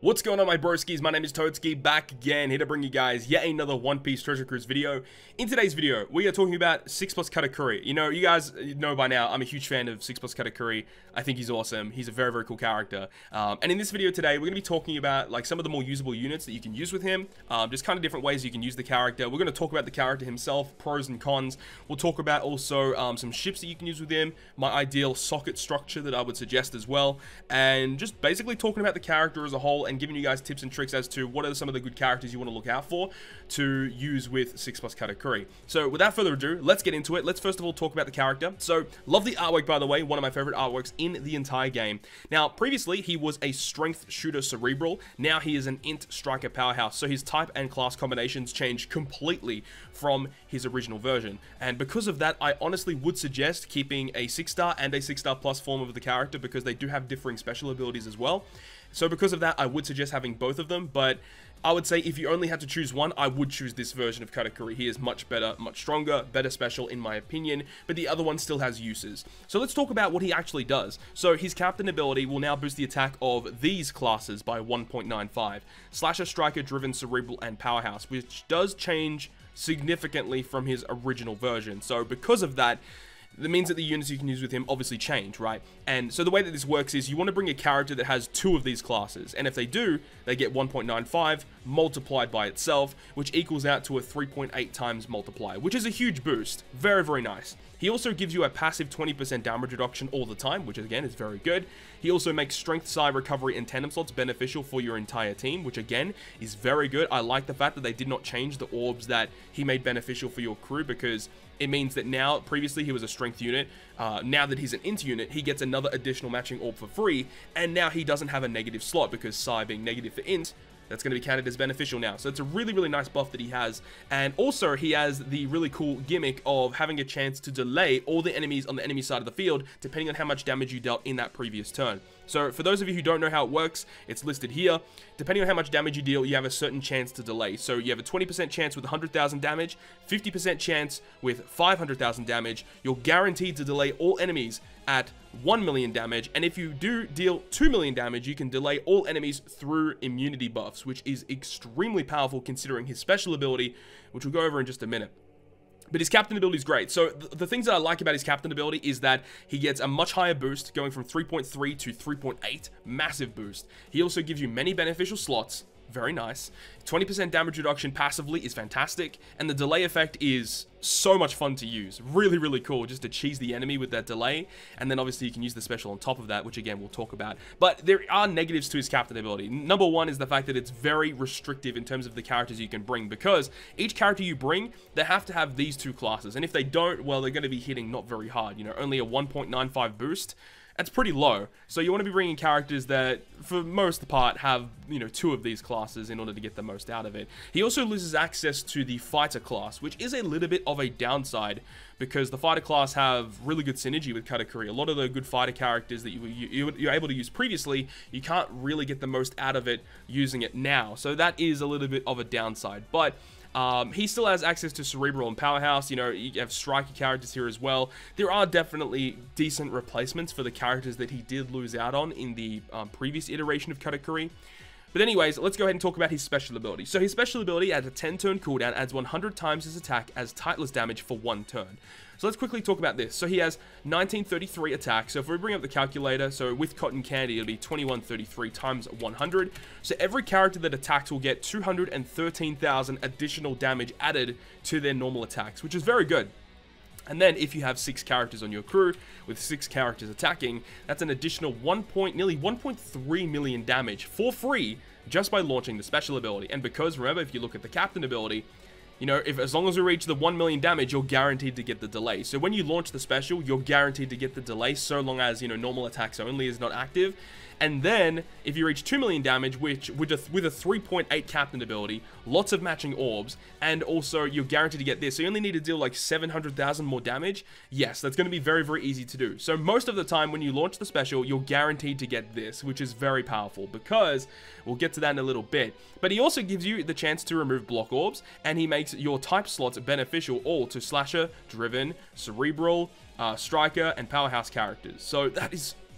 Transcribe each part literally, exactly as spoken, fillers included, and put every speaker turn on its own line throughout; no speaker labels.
What's going on, my broskies? My name is Toadski, back again, here to bring you guys yet another One Piece Treasure Cruise video. In today's video, we are talking about six plus Katakuri. You know, you guys know by now, I'm a huge fan of six plus Katakuri. I think he's awesome. He's a very, very cool character. Um, and in this video today, we're going to be talking about like some of the more usable units that you can use with him. Um, just kind of different ways you can use the character. We're going to talk about the character himself, pros and cons. We'll talk about also um, some ships that you can use with him, my ideal socket structure that I would suggest as well, and just basically talking about the character as a whole and giving you guys tips and tricks as to what are some of the good characters you want to look out for to use with six plus Katakuri. So without further ado, let's get into it. Let's first of all talk about the character. So love the artwork, by the way, one of my favorite artworks in the entire game. Now previously he was a strength shooter cerebral, now he is an int striker powerhouse, so his type and class combinations change completely from his original version, and because of that I honestly would suggest keeping a six star and a six star plus form of the character because they do have differing special abilities as well. So because of that, I would suggest having both of them, but I would say if you only had to choose one, I would choose this version of Katakuri. He is much better, much stronger, better special in my opinion, but the other one still has uses. So let's talk about what he actually does. So his captain ability will now boost the attack of these classes by one point nine five. Slasher, Striker, Driven, Cerebral, and Powerhouse, which does change significantly from his original version. So because of that, that means that the units you can use with him obviously change, right? And so the way that this works is you want to bring a character that has two of these classes, and if they do, they get one point nine five multiplied by itself, which equals out to a three point eight times multiplier, which is a huge boost. Very, very nice. He also gives you a passive twenty percent damage reduction all the time, which again is very good. He also makes strength, psi, recovery, and tandem slots beneficial for your entire team, which again is very good. I like the fact that they did not change the orbs that he made beneficial for your crew, because it means that now, previously he was a strength unit, uh, now that he's an int unit, he gets another additional matching orb for free, and now he doesn't have a negative slot, because psi being negative for int, that's going to be counted as beneficial now. So it's a really, really nice buff that he has. And also he has the really cool gimmick of having a chance to delay all the enemies on the enemy side of the field, depending on how much damage you dealt in that previous turn. So for those of you who don't know how it works, it's listed here. Depending on how much damage you deal, you have a certain chance to delay. So you have a twenty percent chance with one hundred thousand damage, fifty percent chance with five hundred thousand damage. You're guaranteed to delay all enemies at one million damage, and if you do deal two million damage, you can delay all enemies through immunity buffs, which is extremely powerful considering his special ability, which we'll go over in just a minute. But his captain ability is great. So th the things that I like about his captain ability is that he gets a much higher boost, going from three point three to three point eight, massive boost. He also gives you many beneficial slots, very nice. twenty percent damage reduction passively is fantastic, and the delay effect is so much fun to use. Really, really cool just to cheese the enemy with that delay, and then obviously you can use the special on top of that, which again we'll talk about. But there are negatives to his captain ability. Number one is the fact that it's very restrictive in terms of the characters you can bring, because each character you bring, they have to have these two classes, and if they don't, well, they're going to be hitting not very hard. You know, only a one point nine five boost. That's pretty low. So you want to be bringing characters that, for most part, have, you know, two of these classes in order to get the most out of it. He also loses access to the fighter class, which is a little bit of a downside, because the fighter class have really good synergy with Katakuri. A lot of the good fighter characters that you, you, you're able to use previously, you can't really get the most out of it using it now. So that is a little bit of a downside. But Um, he still has access to Cerebral and Powerhouse. You know, you have striker characters here as well. There are definitely decent replacements for the characters that he did lose out on in the um, previous iteration of Katakuri. But anyways, let's go ahead and talk about his special ability. So his special ability at a ten turn cooldown adds one hundred times his attack as Tightless damage for one turn. So let's quickly talk about this. So he has nineteen thirty-three attack. So if we bring up the calculator, so with Cotton Candy, it'll be twenty-one thirty-three times one hundred. So every character that attacks will get two hundred thirteen thousand additional damage added to their normal attacks, which is very good. And then if you have six characters on your crew with six characters attacking, that's an additional one point, nearly one point three million damage for free just by launching the special ability. And because, remember, if you look at the captain ability, you know, if as long as we reach the one million damage, you're guaranteed to get the delay. So when you launch the special, you're guaranteed to get the delay so long as, you know, normal attacks only is not active. And then if you reach two million damage, which with a, with a three point eight captain ability, lots of matching orbs, and also you're guaranteed to get this, so you only need to deal like seven hundred thousand more damage. Yes, that's going to be very, very easy to do. So most of the time when you launch the special, you're guaranteed to get this, which is very powerful, because we'll get to that in a little bit. But he also gives you the chance to remove block orbs, and he makes your type slots beneficial all to Slasher, Driven, Cerebral, uh, Striker, and Powerhouse characters. So that is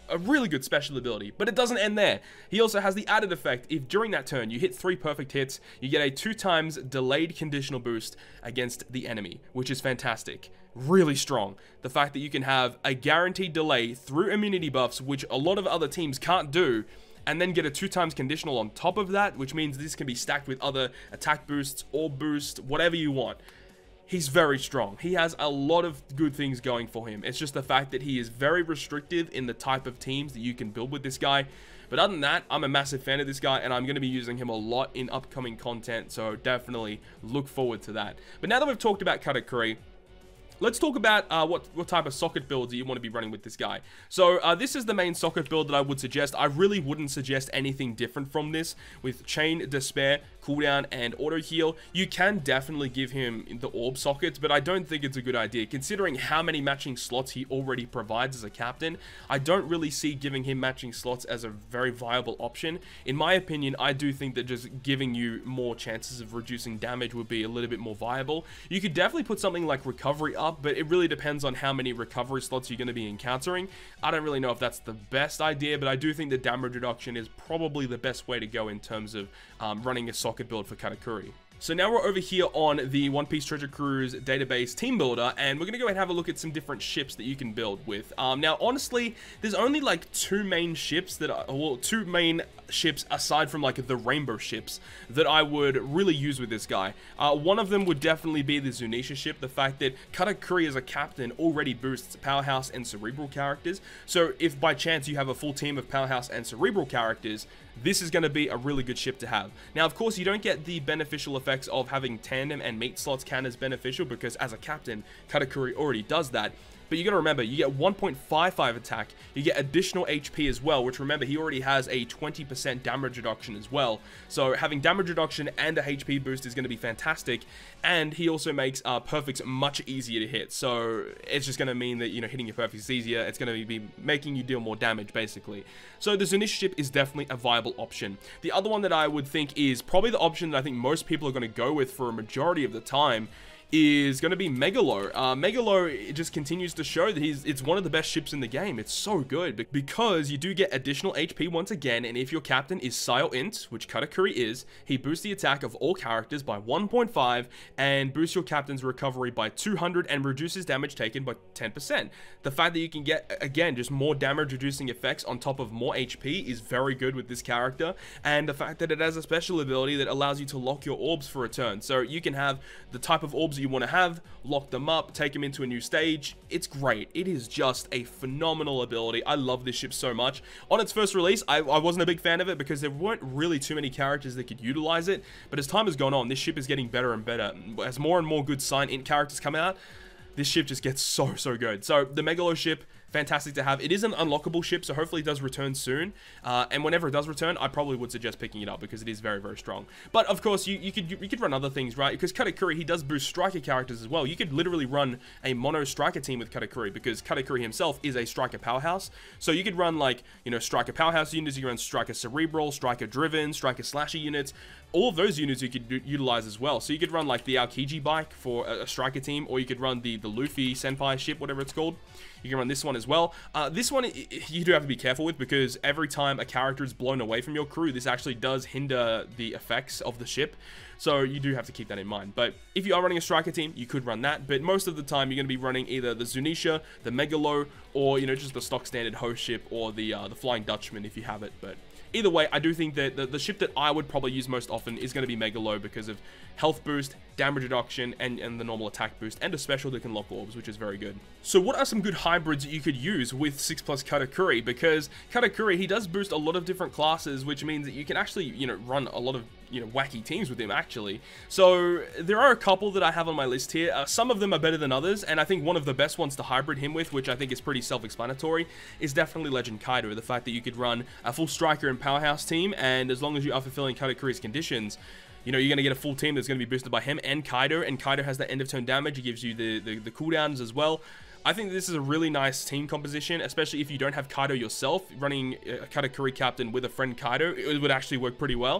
a really good special ability, but it doesn't end there. He also has the added effect, if during that turn you hit three perfect hits, you get a two times delayed conditional boost against the enemy, which is fantastic. Really strong. The fact that you can have a guaranteed delay through immunity buffs, which a lot of other teams can't do, and then get a two times conditional on top of that, which means this can be stacked with other attack boosts, orb boost, whatever you want. He's very strong. He has a lot of good things going for him. It's just the fact that he is very restrictive in the type of teams that you can build with this guy. But other than that, I'm a massive fan of this guy, and I'm going to be using him a lot in upcoming content, so definitely look forward to that. But now that we've talked about Katakuri, let's talk about uh, what, what type of socket builds you want to be running with this guy. So uh, this is the main socket build that I would suggest. I really wouldn't suggest anything different from this. With Chain, Despair, Cooldown, and Auto Heal, you can definitely give him the orb sockets, but I don't think it's a good idea. Considering how many matching slots he already provides as a captain, I don't really see giving him matching slots as a very viable option. In my opinion, I do think that just giving you more chances of reducing damage would be a little bit more viable. You could definitely put something like Recovery up, but it really depends on how many recovery slots you're going to be encountering. I don't really know if that's the best idea, but I do think the damage reduction is probably the best way to go in terms of um, running a socket build for Katakuri. So now we're over here on the One Piece Treasure Cruise database team builder, and we're going to go ahead and have a look at some different ships that you can build with. Um, now, honestly, there's only like two main ships that are, well, two main ships aside from like the rainbow ships that I would really use with this guy. Uh, one of them would definitely be the Zunisha ship. The fact that Katakuri as a captain already boosts Powerhouse and Cerebral characters. So if by chance you have a full team of Powerhouse and Cerebral characters, this is going to be a really good ship to have. Now, of course, you don't get the beneficial effects of having tandem and meat slots count as beneficial because as a captain, Katakuri already does that. But you got to remember, you get one point five five attack, you get additional H P as well, which remember, he already has a twenty percent damage reduction as well. So having damage reduction and a H P boost is going to be fantastic. And he also makes uh, perfects much easier to hit. So it's just going to mean that, you know, hitting your perfects is easier. It's going to be making you deal more damage, basically. So the Zunisha ship is definitely a viable option. The other one that I would think is probably the option that I think most people are going to go with for a majority of the time is going to be Megalo. Uh, Megalo, it just continues to show that he's it's one of the best ships in the game. It's so good because you do get additional H P once again, and if your captain is Sayo Int, which Katakuri is, he boosts the attack of all characters by one point five and boosts your captain's recovery by two hundred and reduces damage taken by ten percent. The fact that you can get, again, just more damage reducing effects on top of more H P is very good with this character, and the fact that it has a special ability that allows you to lock your orbs for a turn. So you can have the type of orbs you want to have, lock them up, take them into a new stage. It's great. It is just a phenomenal ability. I love this ship so much. On its first release, I, I wasn't a big fan of it because there weren't really too many characters that could utilize it, but as time has gone on, this ship is getting better and better. As more and more good sign int characters come out, this ship just gets so, so good. So the Megalo ship, fantastic to have. It is an unlockable ship, so hopefully it does return soon. Uh, and whenever it does return, I probably would suggest picking it up because it is very, very strong. But of course, you, you could you, you could run other things, right? Because Katakuri, he does boost striker characters as well. You could literally run a mono striker team with Katakuri because Katakuri himself is a striker powerhouse. So you could run like, you know, striker powerhouse units, you can run striker cerebral, striker driven, striker slasher units. All of those units you could utilize as well. So you could run like the Aokiji bike for a, a striker team, or you could run the, the Luffy Senpai ship, whatever it's called. You can run this one as well. Uh, this one, you do have to be careful with because every time a character is blown away from your crew, this actually does hinder the effects of the ship. So you do have to keep that in mind. But if you are running a striker team, you could run that. But most of the time, you're going to be running either the Zunisha, the Megalo, or, you know, just the stock standard host ship, or the, uh, the Flying Dutchman if you have it. But either way, I do think that the, the ship that I would probably use most often is going to be Megalo because of health boost, damage reduction, and, and the normal attack boost, and a special that can lock orbs, which is very good. So what are some good hybrids that you could use with six plus Katakuri? Because Katakuri, he does boost a lot of different classes, which means that you can actually, you know, run a lot of, you know, wacky teams with him, actually. So there are a couple that I have on my list here. Uh, some of them are better than others, and I think one of the best ones to hybrid him with, which I think is pretty self-explanatory, is definitely Legend Kaido. The fact that you could run a full striker and powerhouse team, and as long as you are fulfilling Katakuri's conditions, you know, you're going to get a full team that's going to be boosted by him and Kaido, and Kaido has that end of turn damage. He gives you the, the, the cooldowns as well. I think this is a really nice team composition, especially if you don't have Kaido yourself. Running a Katakuri captain with a friend Kaido, it would actually work pretty well.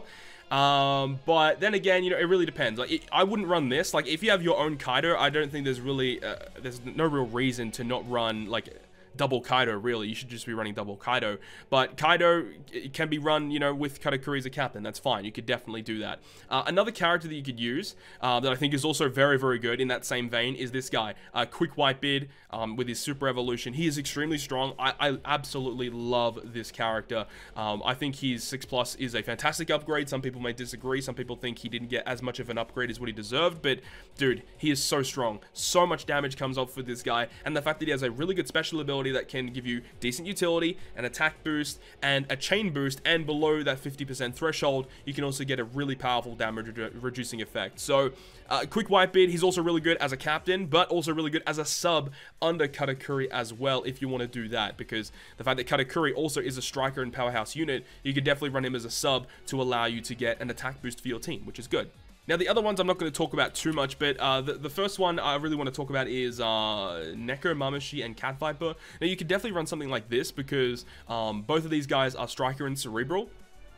Um, but then again, you know, it really depends. Like, it, I wouldn't run this. Like, if you have your own Kaido, I don't think there's really, uh, there's no real reason to not run, like, double Kaido, really. You should just be running double Kaido. But Kaido can be run, you know, with Katakuri as a captain. That's fine. You could definitely do that. Uh, another character that you could use uh, that I think is also very, very good in that same vein is this guy, uh, Quick Whitebeard, um, with his Super Evolution. He is extremely strong. I, I absolutely love this character. Um, I think his six plus is a fantastic upgrade. Some people may disagree. Some people think he didn't get as much of an upgrade as what he deserved. But, dude, he is so strong. So much damage comes off with this guy. And the fact that he has a really good special ability that can give you decent utility, an attack boost, and a chain boost, and below that fifty percent threshold, you can also get a really powerful damage re reducing effect. So, uh, Quick Whitebeard, he's also really good as a captain, but also really good as a sub under Katakuri as well, if you want to do that, because the fact that Katakuri also is a striker and powerhouse unit, you could definitely run him as a sub to allow you to get an attack boost for your team, which is good. Now, the other ones I'm not going to talk about too much, but uh, the, the first one I really want to talk about is uh, Neko, Mamushi, and Cat Viper. Now, you could definitely run something like this because um, both of these guys are Striker and Cerebral.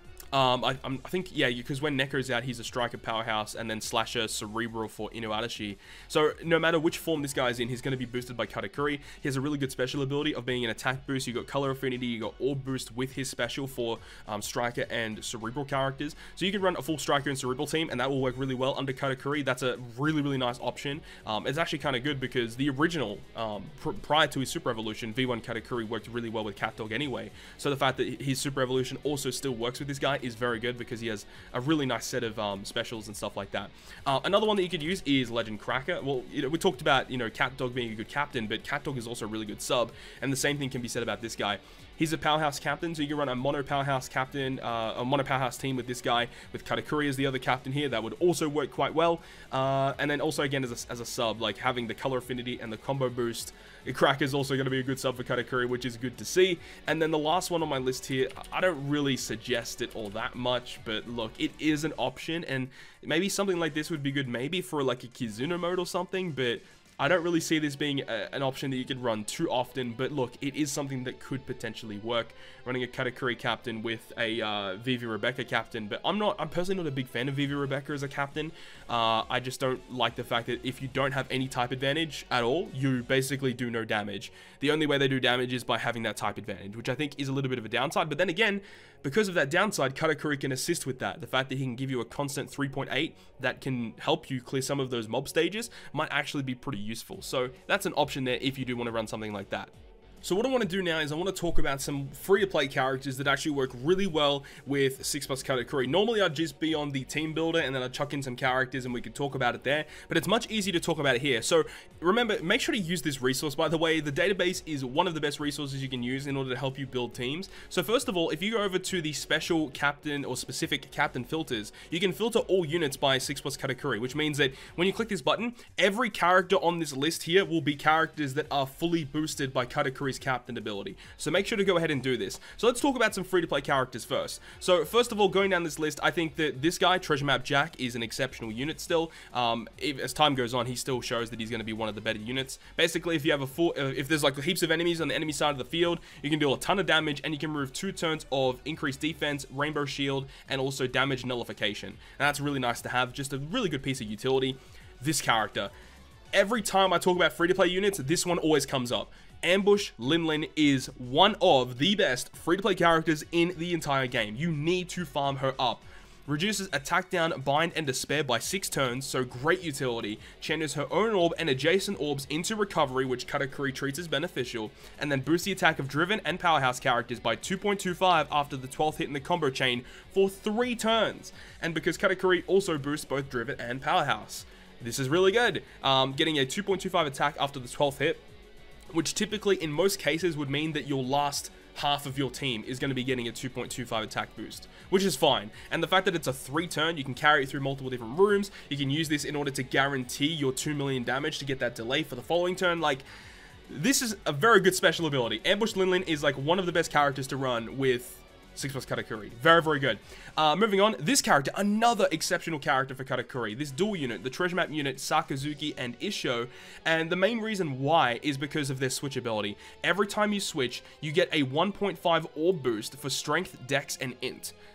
Um, I, I'm, I think, yeah, because when Neko's out, he's a Striker powerhouse, and then Slasher Cerebral for Inuarashi. So, no matter which form this guy's in, he's going to be boosted by Katakuri. He has a really good special ability of being an attack boost. You got Color Affinity, you got Orb Boost with his special for um, Striker and Cerebral characters. So, you can run a full Striker and Cerebral team, and that will work really well under Katakuri. That's a really, really nice option. Um, it's actually kind of good because the original, um, pr prior to his Super Evolution, V one Katakuri worked really well with CatDog anyway. So, the fact that his Super Evolution also still works with this guy is very good because he has a really nice set of um, specials and stuff like that. Uh, another one that you could use is Legend Cracker. Well, you know, we talked about, you know, CatDog being a good captain, but CatDog is also a really good sub, and the same thing can be said about this guy. He's a powerhouse captain, so you can run a mono powerhouse captain, uh, a mono powerhouse team with this guy, with Katakuri as the other captain here. That would also work quite well. Uh, and then also, again, as a, as a sub, like having the color affinity and the combo boost. Cracker is also going to be a good sub for Katakuri, which is good to see. And then the last one on my list here, I don't really suggest it all that much, but look, it is an option, and maybe something like this would be good maybe for like a Kizuna mode or something, but I don't really see this being a, an option that you could run too often, but look, it is something that could potentially work, running a Katakuri captain with a uh, Vivi Rebecca captain, but I'm not, I'm personally not a big fan of Vivi Rebecca as a captain. Uh, I just don't like the fact that if you don't have any type advantage at all, you basically do no damage. The only way they do damage is by having that type advantage, which I think is a little bit of a downside, but then again, because of that downside, Katakuri can assist with that. The fact that he can give you a constant three point eight that can help you clear some of those mob stages might actually be pretty useful. So that's an option there if you do want to run something like that. So what I want to do now is I want to talk about some free-to-play characters that actually work really well with six plus Katakuri. Normally I'd just be on the team builder and then I'd chuck in some characters and we could talk about it there, but it's much easier to talk about it here. So remember, make sure to use this resource. By the way, the database is one of the best resources you can use in order to help you build teams. So first of all, if you go over to the special captain or specific captain filters, you can filter all units by six plus Katakuri, which means that when you click this button, every character on this list here will be characters that are fully boosted by Katakuri captain ability. So make sure to go ahead and do this. So let's talk about some free-to-play characters first. So first of all, going down this list, I think that this guy, Treasure Map Jack, is an exceptional unit still. Um, if, as time goes on, he still shows that he's going to be one of the better units. Basically, if you have a full, uh, if there's like heaps of enemies on the enemy side of the field, you can deal a ton of damage and you can remove two turns of increased defense, rainbow shield, and also damage nullification. And that's really nice to have. Just a really good piece of utility. This character, every time I talk about free-to-play units, this one always comes up. Ambush Linlin is one of the best free-to-play characters in the entire game. You need to farm her up. Reduces attack down, bind, and despair by six turns, so great utility. Changes her own orb and adjacent orbs into recovery, which Katakuri treats as beneficial, and then boosts the attack of Driven and Powerhouse characters by two point two five after the twelfth hit in the combo chain for three turns. And because Katakuri also boosts both Driven and Powerhouse. This is really good. Um, getting a two point two five attack after the twelfth hit, which typically in most cases would mean that your last half of your team is going to be getting a two point two five attack boost, which is fine. And the fact that it's a three turn, you can carry it through multiple different rooms. You can use this in order to guarantee your two million damage to get that delay for the following turn. Like, this is a very good special ability. Ambush Linlin is like one of the best characters to run with six plus Katakuri. Very, very good. Uh, moving on, this character, another exceptional character for Katakuri. This dual unit, the Treasure Map unit, Sakazuki and Isho. And the main reason why is because of their switch ability. Every time you switch, you get a one point five orb boost for strength, dex, and int.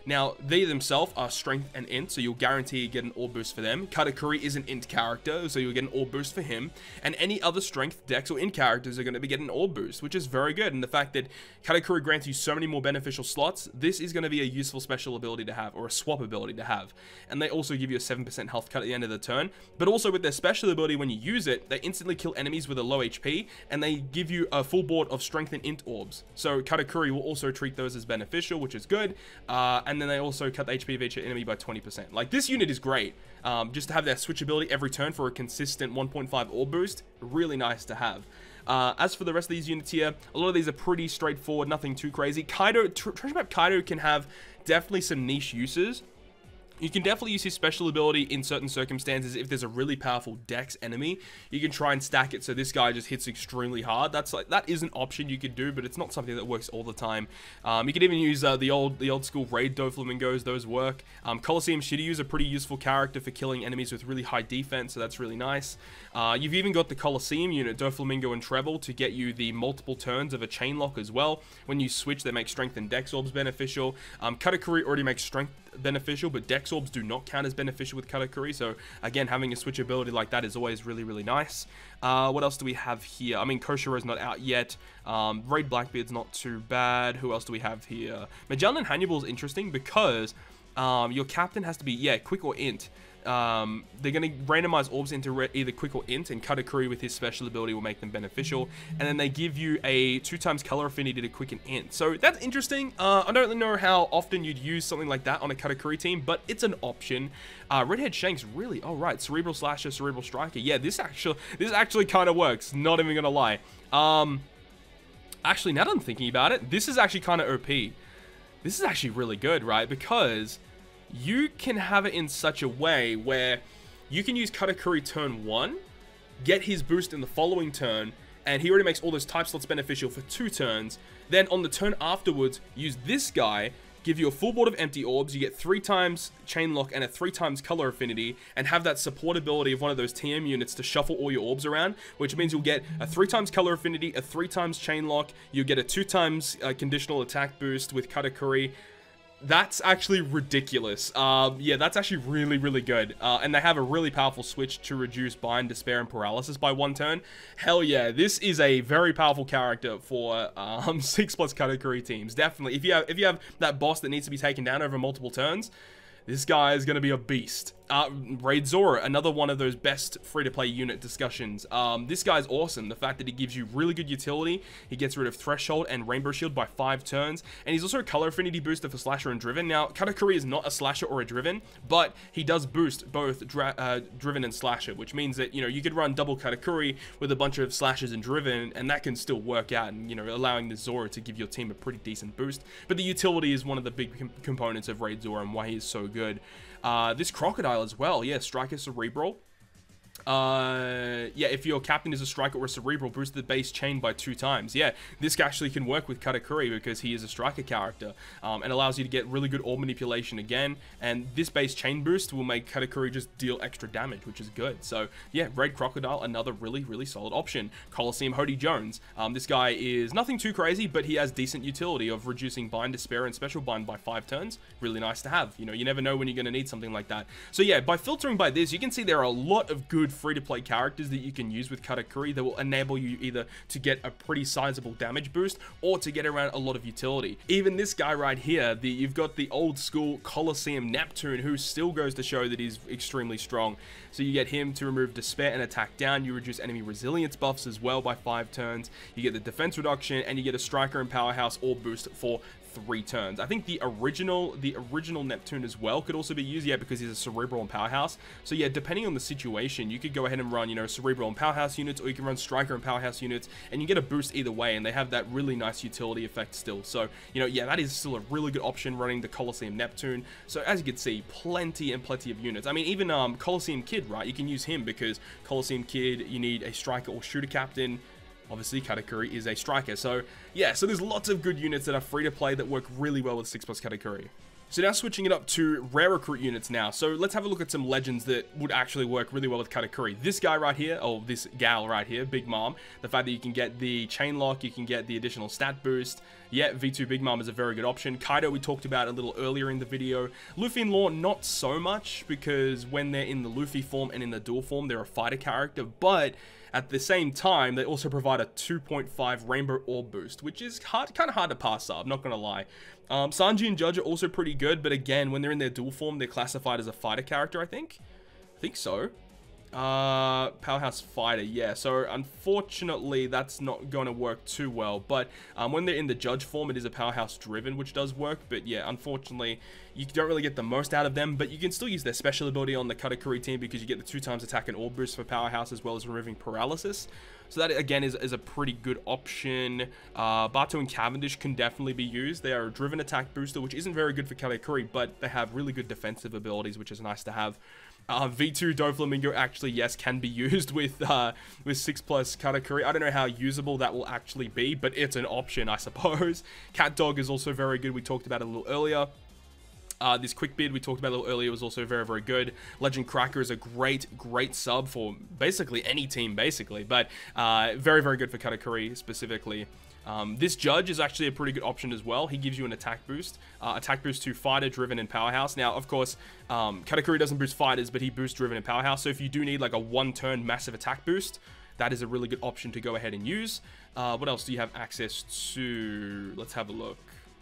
Now, they themselves are strength and int, so you'll guarantee get an orb boost for them. Katakuri is an int character, so you'll get an orb boost for him. And any other strength, dex, or int characters are going to be getting an orb boost, which is very good. And the fact that Katakuri grants you so many more beneficial slots, this is going to be a useful special ability to have, or a swap ability to have. And they also give you a seven percent health cut at the end of the turn. But also with their special ability, when you use it, they instantly kill enemies with a low H P, and they give you a full board of strength and int orbs. So Katakuri will also treat those as beneficial, which is good. Uh, and then they also cut the H P of each enemy by twenty percent. Like, this unit is great. Um, just to have that switch ability every turn for a consistent one point five orb boost, really nice to have. Uh, as for the rest of these units here, a lot of these are pretty straightforward, nothing too crazy. Kaido, Treasure Map Kaido can have definitely some niche uses. You can definitely use his special ability in certain circumstances. If there's a really powerful dex enemy, you can try and stack it so this guy just hits extremely hard. That's like, that is an option you could do, but it's not something that works all the time. Um, you can even use uh, the old the old school raid Doflamingos. Those work. Um, Colosseum Shiryu is a pretty useful character for killing enemies with really high defense, so that's really nice. Uh, you've even got the Colosseum unit, Doflamingo and Treble, to get you the multiple turns of a chain lock as well. When you switch, they make strength and dex orbs beneficial. Um, Katakuri already makes strength beneficial, but dex orbs do not count as beneficial with Katakuri, so again, having a switch ability like that is always really, really nice. Uh, what else do we have here? I mean, Koshiro's not out yet. Um, Raid Blackbeard's not too bad. Who else do we have here? Magellan and Hannibal is interesting because um, your captain has to be, yeah, quick or int. Um, they're going to randomize orbs into either quick or int, and Katakuri with his special ability will make them beneficial. And then they give you a two times color affinity to quick and int. So that's interesting. Uh, I don't really know how often you'd use something like that on a Katakuri team, but it's an option. Uh, Redhead Shanks, really? Oh, right. Cerebral Slasher, Cerebral Striker. Yeah, this actually, this actually kind of works. Not even going to lie. Um, actually, now that I'm thinking about it, this is actually kind of O P. This is actually really good, right? Because you can have it in such a way where you can use Katakuri turn one, get his boost in the following turn, and he already makes all those type slots beneficial for two turns. Then on the turn afterwards, use this guy, give you a full board of empty orbs, you get three times chain lock and a three times color affinity, and have that support ability of one of those T M units to shuffle all your orbs around, which means you'll get a three times color affinity, a three times chain lock, you'll get a two times uh, conditional attack boost with Katakuri. That's actually ridiculous. Um, yeah, that's actually really, really good. Uh, and they have a really powerful switch to reduce Bind, Despair, and Paralysis by one turn. Hell yeah, this is a very powerful character for um, six plus Katakuri teams. Definitely, if you have if you have that boss that needs to be taken down over multiple turns, this guy is going to be a beast. Uh, Raid Zora, another one of those best free-to-play unit discussions. Um, this guy's awesome. The fact that he gives you really good utility. He gets rid of Threshold and Rainbow Shield by five turns. And he's also a color affinity booster for Slasher and Driven. Now, Katakuri is not a Slasher or a Driven, but he does boost both dra uh, Driven and Slasher, which means that, you know, you could run double Katakuri with a bunch of Slashers and Driven, and that can still work out, and, you know, allowing the Zora to give your team a pretty decent boost. But the utility is one of the big com components of Raid Zora and why he is so good. Uh, this Crocodile as well, yeah, Striker Cerebral. Uh, yeah, if your captain is a striker or a cerebral, boost the base chain by two times. Yeah, this actually can work with Katakuri because he is a striker character, um, and allows you to get really good orb manipulation again. And this base chain boost will make Katakuri just deal extra damage, which is good. So yeah, Raid Crocodile, another really, really solid option. Colosseum Hody Jones. Um, this guy is nothing too crazy, but he has decent utility of reducing Bind, Despair, and Special Bind by five turns. Really nice to have. You know, you never know when you're going to need something like that. So yeah, by filtering by this, you can see there are a lot of good free-to-play characters that you can use with Katakuri that will enable you either to get a pretty sizable damage boost or to get around a lot of utility. Even this guy right here, the you've got the old school Colosseum Neptune, who still goes to show that he's extremely strong. So you get him to remove Despair and attack down. You reduce enemy resilience buffs as well by five turns. You get the defense reduction, and you get a Striker and Powerhouse orb boost for three turns. I think the original the original Neptune as well could also be used, yeah, because he's a Cerebral and Powerhouse. So yeah, depending on the situation, you could go ahead and run, you know, Cerebral and Powerhouse units, or you can run Striker and Powerhouse units, and you get a boost either way, and they have that really nice utility effect still. So, you know, yeah, that is still a really good option running the Colosseum Neptune. So as you can see, plenty and plenty of units. I mean, even um, Colosseum Kid, right? You can use him because Colosseum Kid, you need a Striker or Shooter Captain. Obviously, Katakuri is a striker. So, yeah, so there's lots of good units that are free to play that work really well with six plus Katakuri. So now switching it up to rare recruit units now. So let's have a look at some legends that would actually work really well with Katakuri. This guy right here, or this gal right here, Big Mom. The fact that you can get the chain lock, you can get the additional stat boost. Yeah, V two Big Mom is a very good option. Kaido we talked about a little earlier in the video. Luffy and Law not so much, because when they're in the Luffy form and in the dual form, they're a fighter character, but at the same time, they also provide a two point five Rainbow Orb boost, which is hard, kind of hard to pass up, not gonna lie. Um, Sanji and Judge are also pretty good, but again, when they're in their dual form, they're classified as a fighter character, I think. I think so. Uh, Powerhouse Fighter, yeah. So, unfortunately, that's not going to work too well. But um, when they're in the Judge form, it is a Powerhouse Driven, which does work. But yeah, unfortunately, you don't really get the most out of them. But you can still use their special ability on the Katakuri team because you get the two times attack and orb boost for Powerhouse, as well as removing paralysis. So that, again, is, is a pretty good option. Uh, Bato and Cavendish can definitely be used. They are a driven attack booster, which isn't very good for Katakuri, but they have really good defensive abilities, which is nice to have. Uh, V two Doflamingo actually, yes, can be used with uh, with six plus Katakuri. I don't know how usable that will actually be, but it's an option, I suppose. Cat Dog is also very good. We talked about it a little earlier. Uh, this quick bid we talked about a little earlier was also very, very good. Legend Cracker is a great, great sub for basically any team, basically. But uh, very, very good for Katakuri specifically. Um, this Judge is actually a pretty good option as well. He gives you an attack boost. Uh, attack boost to Fighter, Driven, and Powerhouse. Now, of course, um, Katakuri doesn't boost Fighters, but he boosts Driven and Powerhouse. So if you do need like a one-turn massive attack boost, that is a really good option to go ahead and use. Uh, what else do you have access to? Let's have a look.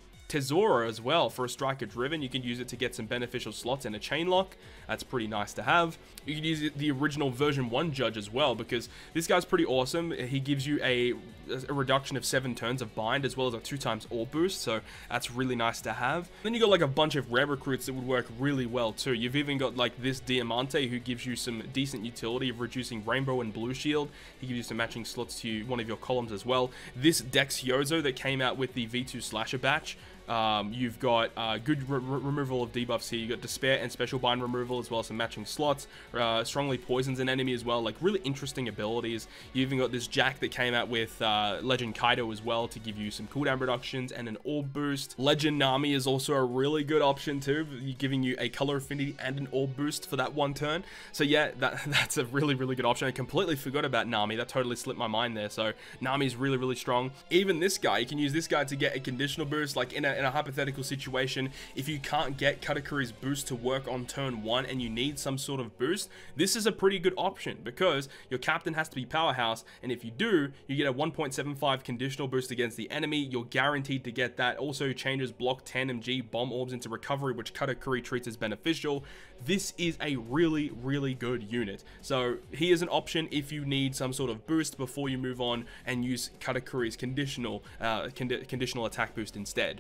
Tesoro as well for a striker driven. You can use it to get some beneficial slots and a chain lock. That's pretty nice to have. You can use it, the original version one Judge as well, because this guy's pretty awesome. He gives you a, a reduction of seven turns of bind, as well as a two times orb boost, so that's really nice to have. Then you got like a bunch of rare recruits that would work really well too. You've even got like this Diamante, who gives you some decent utility of reducing Rainbow and Blue Shield. He gives you some matching slots to one of your columns as well. This Dex Yozo that came out with the V two Slasher batch. Um, you've got uh, good re removal of debuffs here. You got Despair and Special Bind removal, as well as some matching slots. Uh, strongly poisons an enemy as well. Like really interesting abilities. You even got this Jack that came out with uh, Legend Kaido as well to give you some cooldown reductions and an orb boost. Legend Nami is also a really good option too, giving you a color affinity and an orb boost for that one turn. So yeah, that that's a really really good option. I completely forgot about Nami. That totally slipped my mind there. So Nami is really really strong. Even this guy, you can use this guy to get a conditional boost, like in a in a hypothetical situation. If you can't get Katakuri's boost to work on turn one and you need some sort of boost, this is a pretty good option because your captain has to be Powerhouse, and if you do, you get a one point seven five conditional boost against the enemy. You're guaranteed to get that. Also changes block ten M G bomb orbs into recovery, which Katakuri treats as beneficial. This is a really really good unit, so he is an option if you need some sort of boost before you move on and use Katakuri's conditional uh, condi conditional attack boost instead.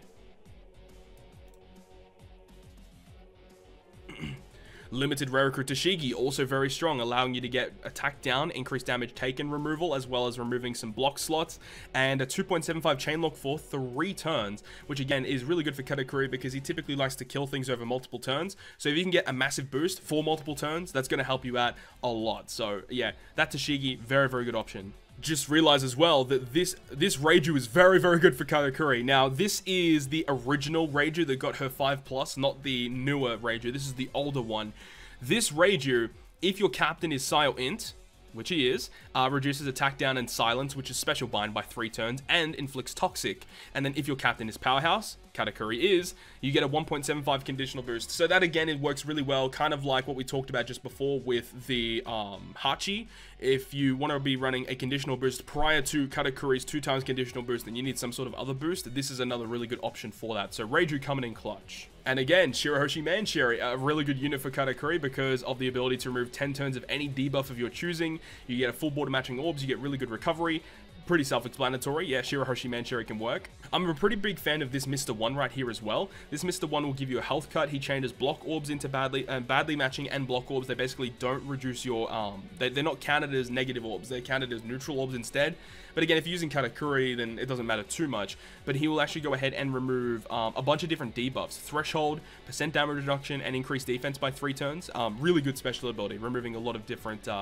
Limited Rare Recruit Tashigi, also very strong, allowing you to get attack down, increased damage taken removal, as well as removing some block slots, and a two point seven five chain lock for three turns, which again is really good for Katakuri because he typically likes to kill things over multiple turns. So if you can get a massive boost for multiple turns, that's going to help you out a lot. So yeah, that Tashigi, very, very good option. Just realize as well that this this Reiju is very very good for Katakuri. Now this is the original Reiju that got her five plus, not the newer Reiju. This is the older one. This Reiju, if your captain is Sayo Int, which he is, uh, reduces attack down and silence, which is special bind by three turns, and inflicts toxic. And then if your captain is Powerhouse, Katakuri is, you get a one point seven five conditional boost. So that again, it works really well, kind of like what we talked about just before with the um, Hachi. If you want to be running a conditional boost prior to Katakuri's two times conditional boost, then you need some sort of other boost. This is another really good option for that. So Reiju coming in clutch. And again, Shirahoshi Mancherry, a really good unit for Katakuri because of the ability to remove ten turns of any debuff of your choosing. You get a full border matching orbs, you get really good recovery. Pretty self-explanatory. Yeah, Shirahoshi Mancherry can work. I'm a pretty big fan of this Mister One right here as well. This Mister One will give you a health cut. He changes block orbs into badly uh, badly matching and block orbs. They basically don't reduce your um they, they're not counted as negative orbs, they're counted as neutral orbs instead. But again, if you're using Katakuri, then it doesn't matter too much. But he will actually go ahead and remove um, a bunch of different debuffs: threshold, percent damage reduction, and increased defense by three turns. Um, really good special ability, removing a lot of different uh,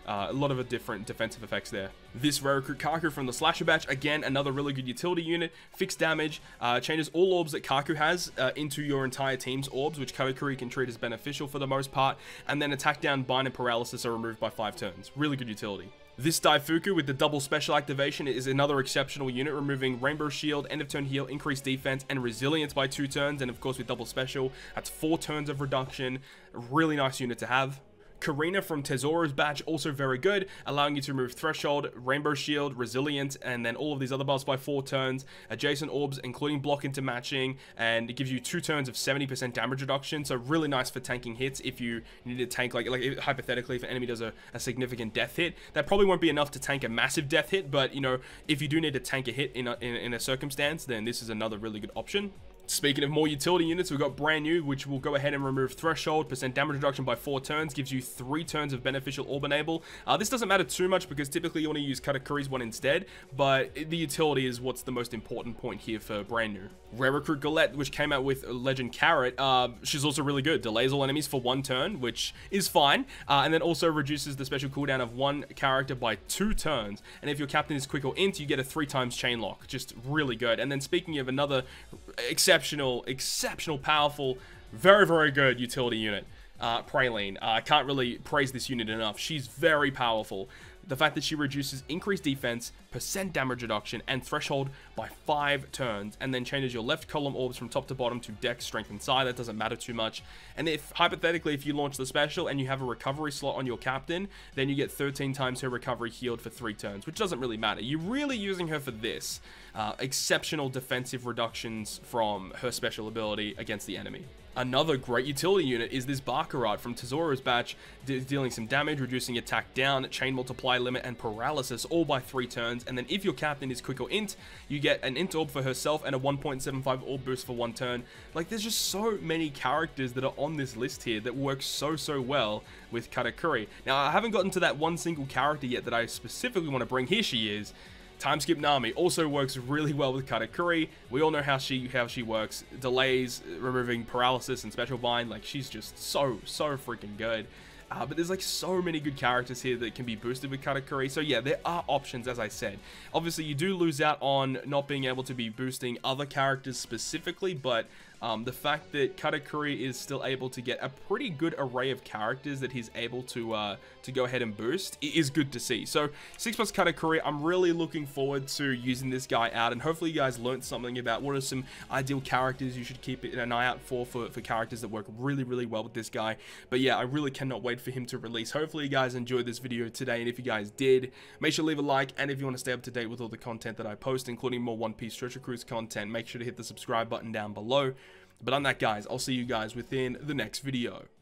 Uh, a lot of different defensive effects there. This rare recruit Kaku from the Slasher Batch, again, another really good utility unit. Fixed damage, uh, changes all orbs that Kaku has uh, into your entire team's orbs, which Katakuri can treat as beneficial for the most part. And then attack down, bind, and paralysis are removed by five turns. Really good utility. This Daifuku with the double special activation is another exceptional unit, removing Rainbow Shield, end of turn heal, increased defense, and resilience by two turns. And of course with double special, that's four turns of reduction. Really nice unit to have. Karina from Tesora's Batch, also very good, allowing you to remove Threshold, Rainbow Shield, Resilience, and then all of these other buffs by four turns. Adjacent orbs, including block into matching, and it gives you two turns of seventy percent damage reduction, so really nice for tanking hits if you need to tank, like, like hypothetically, if an enemy does a, a significant death hit. That probably won't be enough to tank a massive death hit, but, you know, if you do need to tank a hit in a, in, in a circumstance, then this is another really good option. Speaking of more utility units, we've got brand new, which will go ahead and remove Threshold, percent damage reduction by four turns, gives you three turns of beneficial orb enable. Uh, this doesn't matter too much because typically you want to use Katakuri's one instead, but the utility is what's the most important point here for brand new. Rare Recruit Galette, which came out with Legend Carrot, uh, she's also really good. Delays all enemies for one turn, which is fine, uh, and then also reduces the special cooldown of one character by two turns. And if your captain is quick or int, you get a three times chain lock. Just really good. And then speaking of another exception Exceptional, exceptional, powerful, very, very good utility unit, uh, Praline. I uh, can't really praise this unit enough. She's very powerful. The fact that she reduces increased defense, percent damage reduction, and threshold by five turns, and then changes your left column orbs from top to bottom to dex, strength, and psi. That doesn't matter too much. And if, hypothetically, if you launch the special and you have a recovery slot on your captain, then you get thirteen times her recovery healed for three turns, which doesn't really matter. You're really using her for this. Uh, exceptional defensive reductions from her special ability against the enemy. Another great utility unit is this Baccarat from Tesora's Batch, de dealing some damage, reducing attack down, chain multiply limit, and paralysis, all by three turns. And then if your captain is quick or int, you get an int orb for herself and a one point seven five orb boost for one turn. Like, there's just so many characters that are on this list here that work so, so well with Katakuri. Now, I haven't gotten to that one single character yet that I specifically want to bring. Here she is. Time Skip Nami also works really well with Katakuri. We all know how she how she works. Delays, removing paralysis and special bind. Like, she's just so, so freaking good. Uh, but there's like so many good characters here that can be boosted with Katakuri. So yeah, there are options, as I said. Obviously, you do lose out on not being able to be boosting other characters specifically, but um, the fact that Katakuri is still able to get a pretty good array of characters that he's able to uh, to go ahead and boost is good to see. So six plus Katakuri, I'm really looking forward to using this guy out, and hopefully you guys learned something about what are some ideal characters you should keep an eye out for, for, for characters that work really, really well with this guy. But yeah, I really cannot wait for him to release. Hopefully you guys enjoyed this video today, and if you guys did, make sure to leave a like, and if you want to stay up to date with all the content that I post, including more One Piece Treasure Cruise content, make sure to hit the subscribe button down below. But on that, guys, I'll see you guys within the next video.